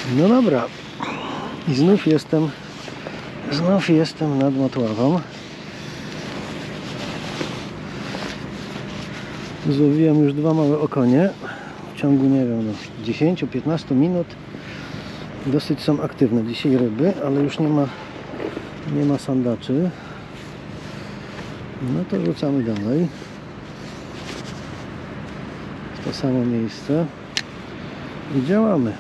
No dobra. I znów jestem nad Motławą. Złowiłem już 2 małe okonie w ciągu, nie wiem, 10-15 minut. Dosyć są aktywne dzisiaj ryby, ale już nie ma sandaczy. No to rzucamy dalej w to samo miejsce i działamy.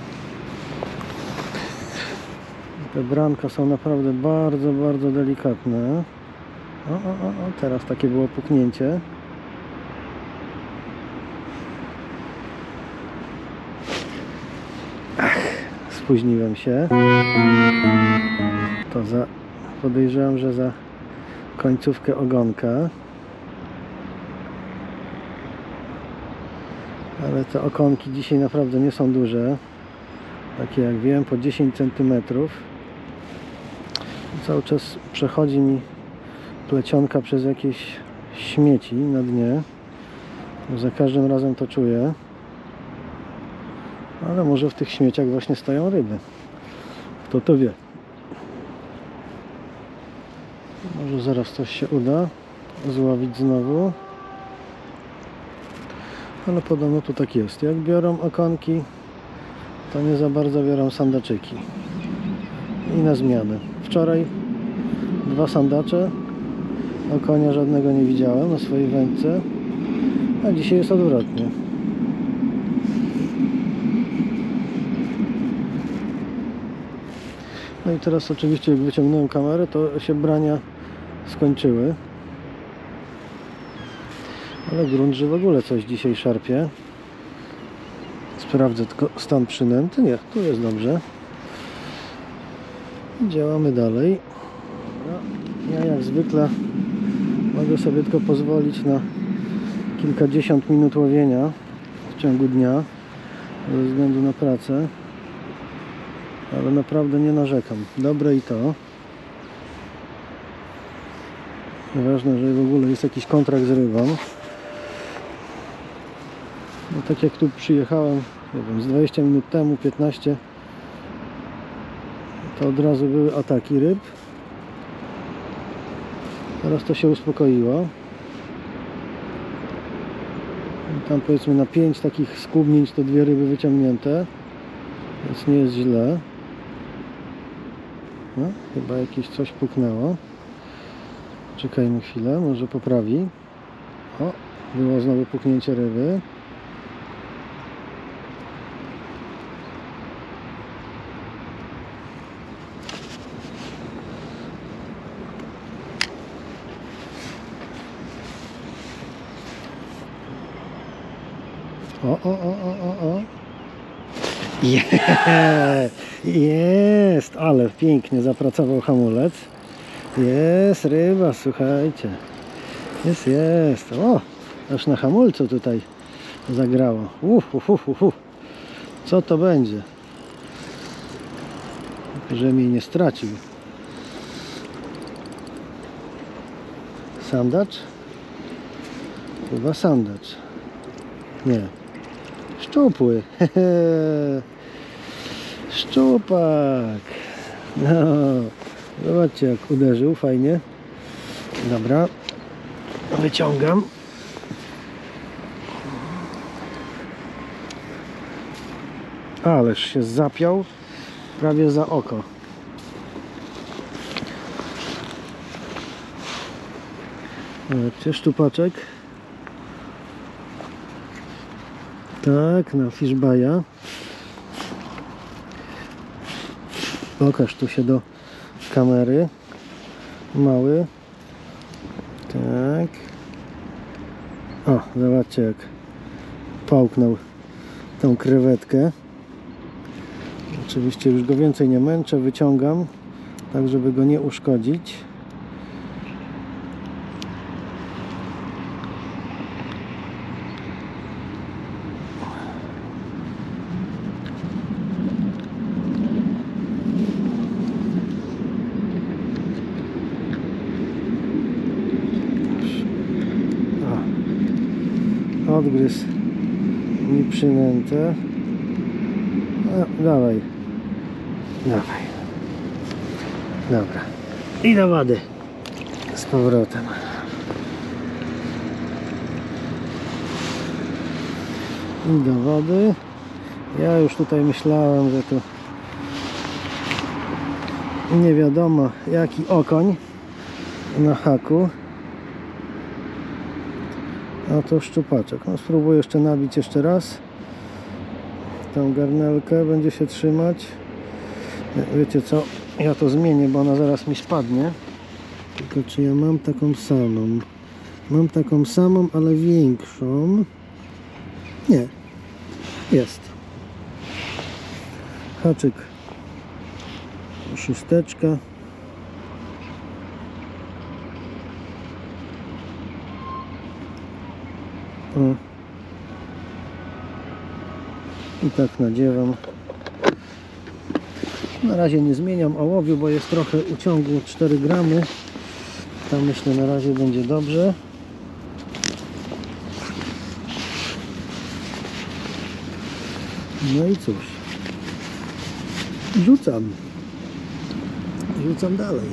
Te branka są naprawdę bardzo, bardzo delikatne. O, teraz takie było puknięcie. Spóźniłem się. Podejrzewam, że za końcówkę ogonka. Ale te okonki dzisiaj naprawdę nie są duże. Takie jak wiem, po 10 cm. Cały czas przechodzi mi plecionka przez jakieś śmieci na dnie. Za każdym razem to czuję. Ale może w tych śmieciach właśnie stoją ryby. Kto to wie? Może zaraz coś się uda złowić znowu. Ale podobno tu tak jest. Jak biorą okonki, to nie za bardzo biorą sandaczyki. I na zmianę. Wczoraj 2 sandacze. Okonia żadnego nie widziałem na swojej wędce. A dzisiaj jest odwrotnie. No i teraz oczywiście jak wyciągnąłem kamerę, to się brania skończyły. Ale grunt, że w ogóle coś dzisiaj szarpie. Sprawdzę tylko stan przynęty. Nie, tu jest dobrze. Działamy dalej. No, ja jak zwykle mogę sobie tylko pozwolić na kilkadziesiąt minut łowienia w ciągu dnia ze względu na pracę. Ale naprawdę nie narzekam. Dobre i to. Ważne, że w ogóle jest jakiś kontrakt z rybą. No tak jak tu przyjechałem, nie wiem, z 20 minut temu, 15, to od razu były ataki ryb. Teraz to się uspokoiło. I tam powiedzmy na 5 takich skubnięć to 2 ryby wyciągnięte. Więc nie jest źle. No, chyba jakieś coś puknęło. Czekajmy chwilę, może poprawi. O, było znowu puknięcie ryby. O. Jest, ale pięknie zapracował hamulec. Jest ryba, słuchajcie. Jest. O, aż na hamulcu tutaj zagrało. Co to będzie? Że mnie nie stracił. Sandacz? Chyba sandacz. Nie. Szczupły. Szczupak. No. Zobaczcie jak uderzył, fajnie. Dobra. Wyciągam. Ależ się zapiął prawie za oko. Zobaczcie, szczupaczek. Tak, na fishbaya. Pokaż tu się do kamery. Mały. Tak. O, zobaczcie jak połknął tą krewetkę. Oczywiście już go więcej nie męczę, wyciągam, tak żeby go nie uszkodzić. Odgryzł mi przynętę. No, dawaj. Dawaj. Dobra. I do wody. Z powrotem. I do wody. Ja już tutaj myślałem, że tu nie wiadomo jaki okoń na haku. A to szczupaczek. No spróbuję jeszcze nabić jeszcze raz. Tą garnelkę będzie się trzymać. Wiecie co? Ja to zmienię, bo ona zaraz mi spadnie. Tylko czy ja mam taką samą? Mam taką samą, ale większą. Nie. Jest. Haczyk. Szósteczka. O. I tak nadziewam. Na razie nie zmieniam ołowiu, bo jest trochę uciągu 4 gramy. Tam myślę na razie będzie dobrze. No i cóż. Rzucam dalej.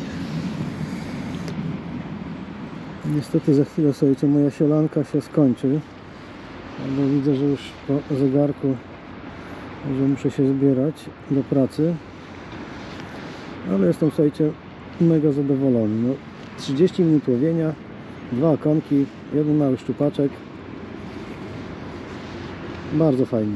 Niestety za chwilę, słuchajcie, moja sielanka się skończy. Bo widzę, że już po zegarku, że muszę się zbierać do pracy. Ale jestem, słuchajcie, mega zadowolony. No, 30 minut łowienia, 2 okonki, 1 mały szczupaczek. Bardzo fajnie.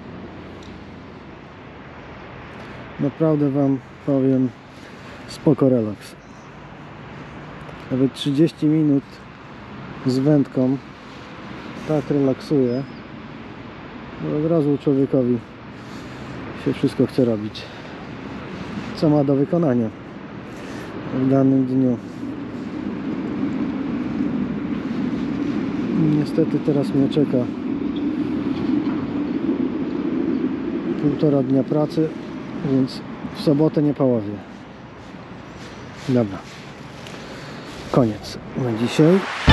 Naprawdę wam powiem, spoko relaks. Nawet 30 minut z wędką tak relaksuje, że od razu człowiekowi się wszystko chce robić, co ma do wykonania w danym dniu. Niestety teraz mnie czeka 1,5 dnia pracy, więc w sobotę nie połowię. Dobra, koniec na dzisiaj.